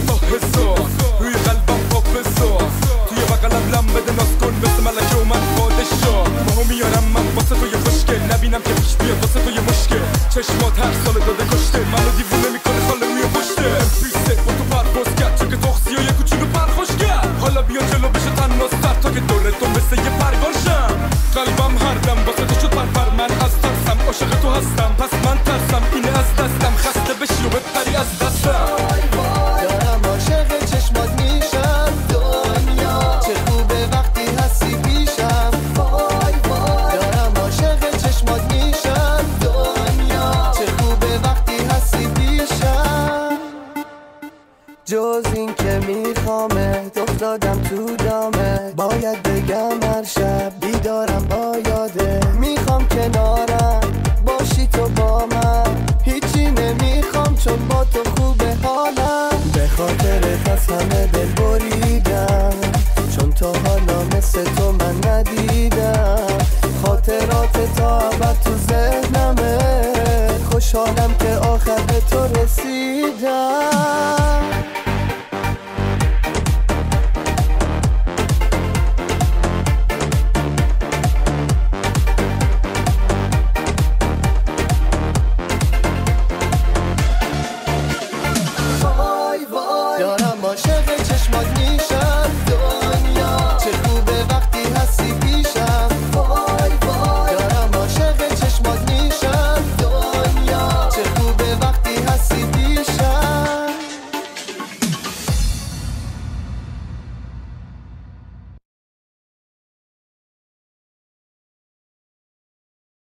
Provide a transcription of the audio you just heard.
تا حساب روی قلبم پاپ بسار توی بغلم لم بده ناز کن مثل ملکه اومد پادشاه ماهو میارم من واسه توی خوشگل نبینم که پیش بیاد واسه توی مشکل چشمات هر سال داده کشته منو دیوونه میکنه خاله روی پشته M3 با تو پرواز کرد چون که تخصی و یه کوچولو پرخوش کرد حالا بیا جلو بشه تناستر تا که دوره تو مثل یه پرگاشم قلبم هر دم واسه تو شد پرپر من از ترسم عاشق تو هستم پس من ترسم اینه از دستم خسته بشی و بپری از دستم دارم عاشق چشمات میشم دنیا چه خوبه وقتی هستی پیشم دارم عاشق چشمات میشم دنیا چه خوبه وقتی هستی پیشم جز این که میخوامت افتادم تو دامت باید بگم هر شب بیدارم با یاده میخوام کنارم باشی تو با من هیچی نمیخوام چون با تو خوبه حالم به خاطرت از همه دل بریدم چون تا حالا مثل تو من ندیدم خاطرات تا ابد تو ذهنمه خوشحالم که آخر به تو رسیدم